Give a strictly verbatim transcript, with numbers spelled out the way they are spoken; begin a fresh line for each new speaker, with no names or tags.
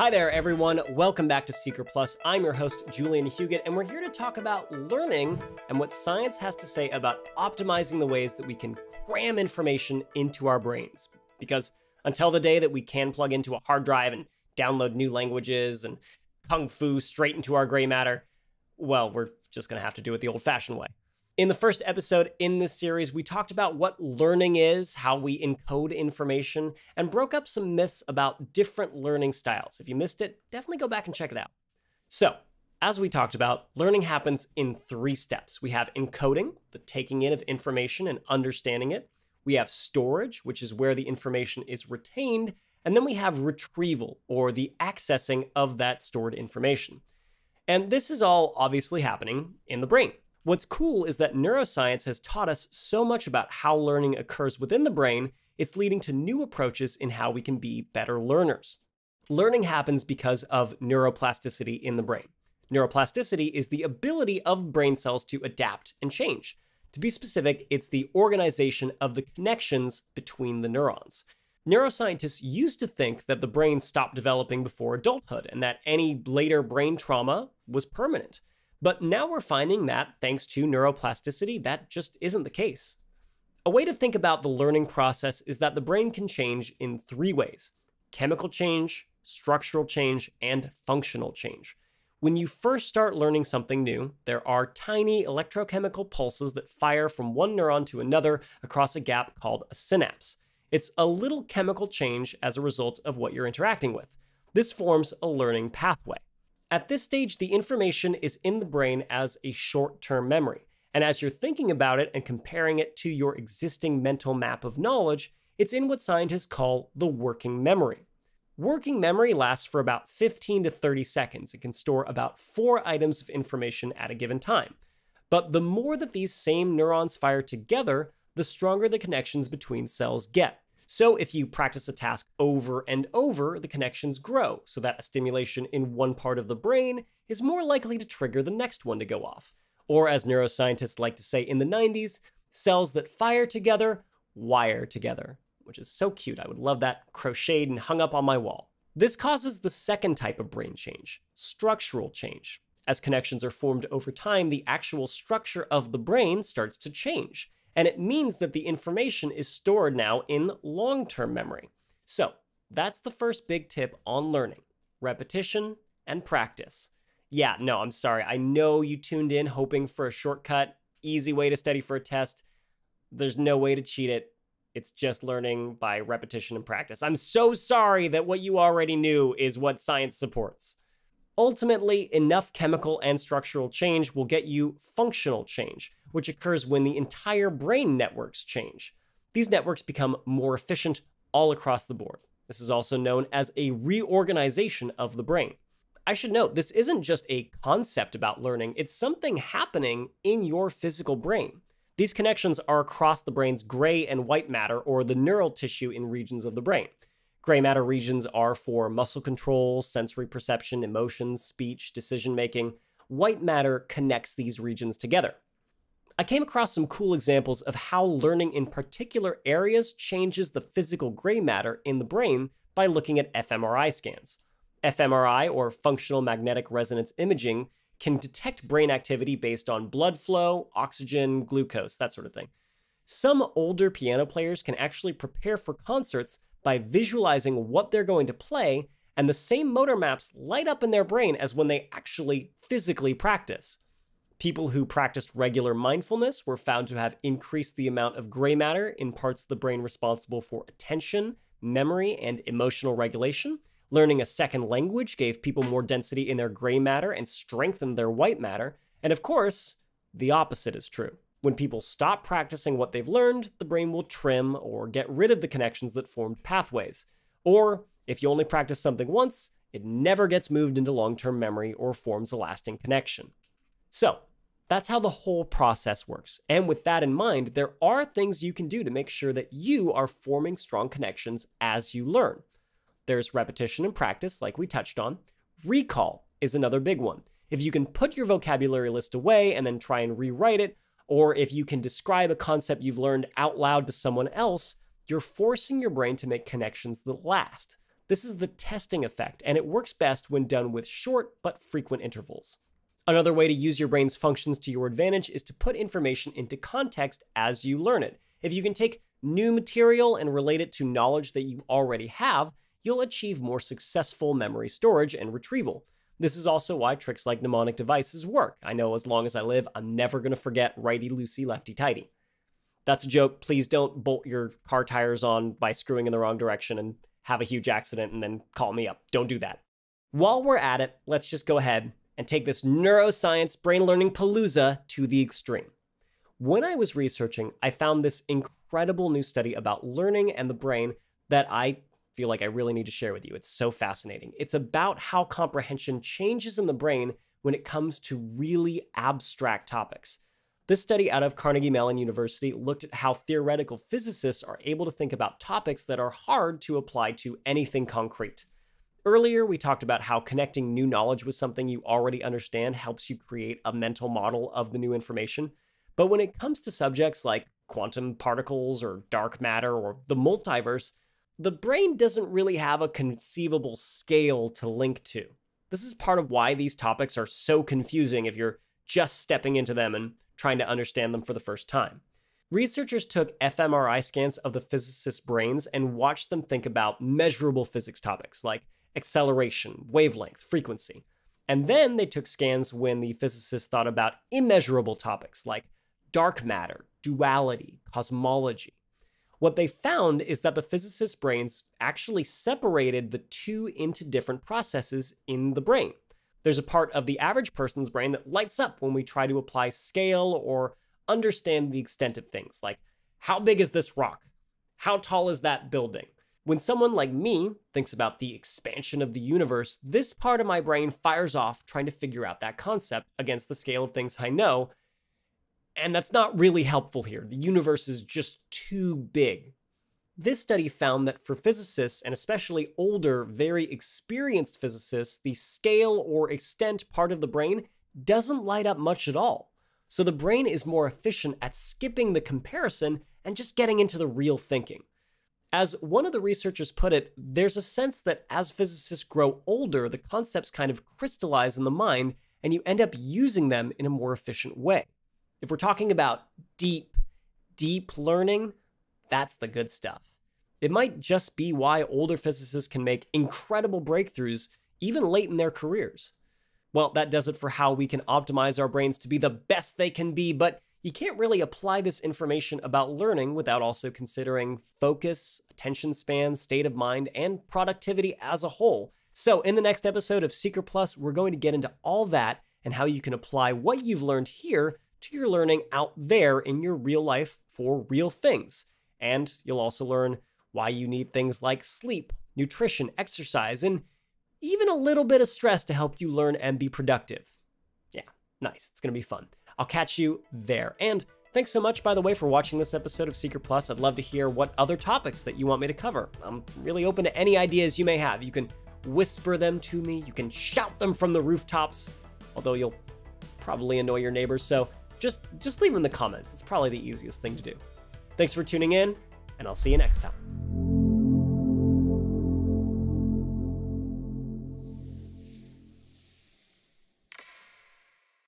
Hi there, everyone. Welcome back to Seeker Plus. I'm your host, Julian Huguet, and we're here to talk about learning and what science has to say about optimizing the ways that we can cram information into our brains. Because until the day that we can plug into a hard drive and download new languages and kung fu straight into our gray matter, well, we're just going to have to do it the old-fashioned way. In the first episode in this series, we talked about what learning is, how we encode information, and broke up some myths about different learning styles. If you missed it, definitely go back and check it out. So, as we talked about, learning happens in three steps. We have encoding, the taking in of information and understanding it. We have storage, which is where the information is retained. And then we have retrieval, or the accessing of that stored information. And this is all obviously happening in the brain. What's cool is that neuroscience has taught us so much about how learning occurs within the brain, it's leading to new approaches in how we can be better learners. Learning happens because of neuroplasticity in the brain. Neuroplasticity is the ability of brain cells to adapt and change. To be specific, it's the organization of the connections between the neurons. Neuroscientists used to think that the brain stopped developing before adulthood and that any later brain trauma was permanent. But now we're finding that, thanks to neuroplasticity, that just isn't the case. A way to think about the learning process is that the brain can change in three ways: chemical change, structural change, and functional change. When you first start learning something new, there are tiny electrochemical pulses that fire from one neuron to another across a gap called a synapse. It's a little chemical change as a result of what you're interacting with. This forms a learning pathway. At this stage, the information is in the brain as a short-term memory, and as you're thinking about it and comparing it to your existing mental map of knowledge, it's in what scientists call the working memory. Working memory lasts for about fifteen to thirty seconds. It can store about four items of information at a given time. But the more that these same neurons fire together, the stronger the connections between cells get. So if you practice a task over and over, the connections grow, so that a stimulation in one part of the brain is more likely to trigger the next one to go off. Or as neuroscientists like to say in the nineties, cells that fire together, wire together, which is so cute. I would love that crocheted and hung up on my wall. This causes the second type of brain change, structural change. As connections are formed over time, the actual structure of the brain starts to change. And it means that the information is stored now in long-term memory. So that's the first big tip on learning: repetition and practice. Yeah, no, I'm sorry. I know you tuned in hoping for a shortcut, easy way to study for a test. There's no way to cheat it. It's just learning by repetition and practice. I'm so sorry that what you already knew is what science supports. Ultimately, enough chemical and structural change will get you functional change, which occurs when the entire brain networks change. These networks become more efficient all across the board. This is also known as a reorganization of the brain. I should note, this isn't just a concept about learning, it's something happening in your physical brain. These connections are across the brain's gray and white matter, or the neural tissue in regions of the brain. Gray matter regions are for muscle control, sensory perception, emotions, speech, decision-making. White matter connects these regions together. I came across some cool examples of how learning in particular areas changes the physical gray matter in the brain by looking at f M R I scans. f M R I, or functional magnetic resonance imaging, can detect brain activity based on blood flow, oxygen, glucose, that sort of thing. Some older piano players can actually prepare for concerts by visualizing what they're going to play, and the same motor maps light up in their brain as when they actually physically practice. People who practiced regular mindfulness were found to have increased the amount of gray matter in parts of the brain responsible for attention, memory, and emotional regulation. Learning a second language gave people more density in their gray matter and strengthened their white matter. And of course, the opposite is true. When people stop practicing what they've learned, the brain will trim or get rid of the connections that formed pathways. Or, if you only practice something once, it never gets moved into long-term memory or forms a lasting connection. So, that's how the whole process works. And with that in mind, there are things you can do to make sure that you are forming strong connections as you learn. There's repetition and practice, like we touched on. Recall is another big one. If you can put your vocabulary list away and then try and rewrite it, or if you can describe a concept you've learned out loud to someone else, you're forcing your brain to make connections that last. This is the testing effect, and it works best when done with short but frequent intervals. Another way to use your brain's functions to your advantage is to put information into context as you learn it. If you can take new material and relate it to knowledge that you already have, you'll achieve more successful memory storage and retrieval. This is also why tricks like mnemonic devices work. I know as long as I live, I'm never going to forget righty-loosey, lefty-tighty. That's a joke. Please don't bolt your car tires on by screwing in the wrong direction and have a huge accident and then call me up. Don't do that. While we're at it, let's just go ahead and take this neuroscience brain learning palooza to the extreme. When I was researching, I found this incredible new study about learning and the brain that I feel like I really need to share with you. It's so fascinating. It's about how comprehension changes in the brain when it comes to really abstract topics. This study out of Carnegie Mellon University looked at how theoretical physicists are able to think about topics that are hard to apply to anything concrete. Earlier, we talked about how connecting new knowledge with something you already understand helps you create a mental model of the new information. But when it comes to subjects like quantum particles or dark matter or the multiverse, the brain doesn't really have a conceivable scale to link to. This is part of why these topics are so confusing if you're just stepping into them and trying to understand them for the first time. Researchers took fMRI scans of the physicists' brains and watched them think about measurable physics topics like acceleration, wavelength, frequency. And then they took scans when the physicists thought about immeasurable topics like dark matter, duality, cosmology. What they found is that the physicists' brains actually separated the two into different processes in the brain. There's a part of the average person's brain that lights up when we try to apply scale or understand the extent of things, like how big is this rock? How tall is that building? When someone like me thinks about the expansion of the universe, this part of my brain fires off trying to figure out that concept against the scale of things I know. And that's not really helpful here. The universe is just too big. This study found that for physicists, and especially older, very experienced physicists, the scale or extent part of the brain doesn't light up much at all. So the brain is more efficient at skipping the comparison and just getting into the real thinking. As one of the researchers put it, there's a sense that as physicists grow older, the concepts kind of crystallize in the mind and you end up using them in a more efficient way. If we're talking about deep, deep learning, that's the good stuff. It might just be why older physicists can make incredible breakthroughs even late in their careers. Well, that does it for how we can optimize our brains to be the best they can be, but you can't really apply this information about learning without also considering focus, attention span, state of mind, and productivity as a whole. So in the next episode of Seeker Plus, we're going to get into all that and how you can apply what you've learned here to your learning out there in your real life for real things. And you'll also learn why you need things like sleep, nutrition, exercise, and even a little bit of stress to help you learn and be productive. Yeah, nice. It's going to be fun. I'll catch you there. And thanks so much, by the way, for watching this episode of Seeker Plus. I'd love to hear what other topics that you want me to cover. I'm really open to any ideas you may have. You can whisper them to me. You can shout them from the rooftops, although you'll probably annoy your neighbors. So just, just leave them in the comments. It's probably the easiest thing to do. Thanks for tuning in, and I'll see you next time.